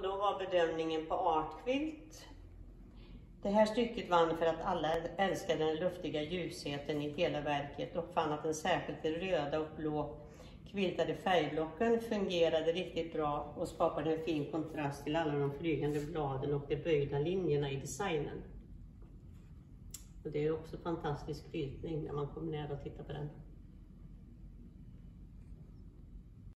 då var bedömningen på Artquilt. Det här stycket vann för att alla älskade den luftiga ljusheten i hela verket och fann att den särskilt de röda och blå kviltade färgblocken fungerade riktigt bra och skapade en fin kontrast till alla de flygande bladen och de böjda linjerna i designen. Och det är också fantastisk kviltning när man kommer ner och tittar på den.